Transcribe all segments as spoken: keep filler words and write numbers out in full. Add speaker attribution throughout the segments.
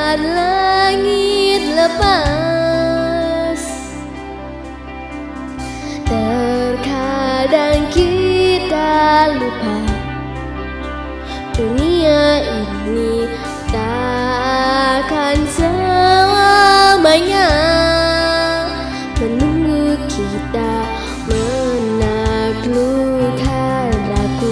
Speaker 1: kejar langit lepas. Terkadang kita lupa dunia ini takkan selamanya menunggu kita menaklukkan ragu,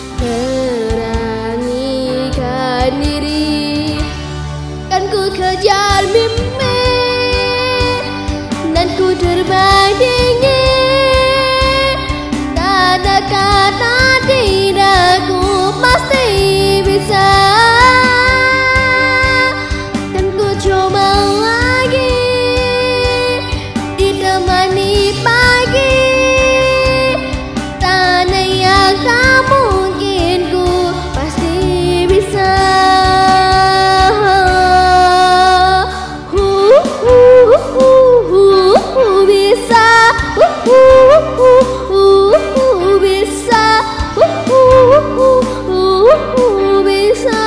Speaker 1: beranikan diri. Kan ku kejar mimpi dan ku terbang tinggi, tak ada kata tidak, ku pasti bisa. Dan ku coba lagi ditemani pagi, tanah yang tak mungkin, ku pasti bisa. Uh, uh, uh, uh, uh, bisa. Uh, uh, uh, uh, uh, bisa. Uh, uh, uh, uh, uh, bisa.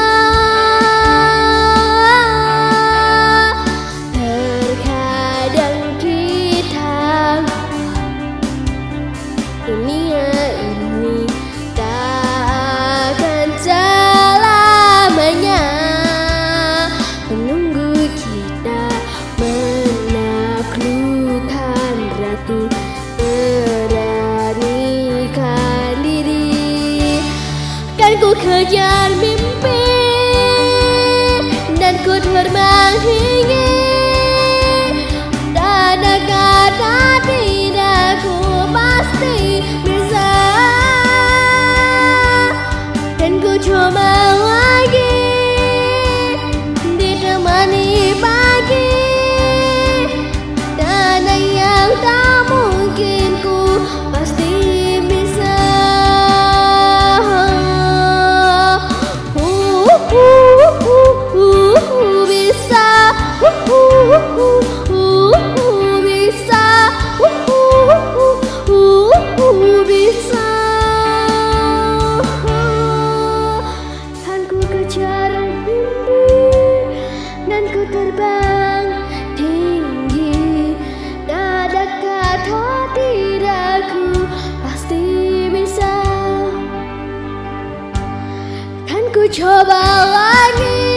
Speaker 1: Terkadang kita dunia ini takkan selamanya menunggu kita menaklukkan ratu, beranikan diri. Kan ku kejar mimpi dan ku terbang tinggi, tak ada kata tidak, ku pasti bisa. Dan ku coba lagi ditemani pagi, tanah yang tak mungkin, ku pasti bisa. Uh, uh, uh, uh, uh, bisa. Uh, uh, uh, uh, uh, bisa. Uh, uh, uh, uh, uh, bisa. Kan ku kejar mimpi dan ku terbang tinggi, tak ada kata tidak, ku pasti bisa. Kan ku coba lagi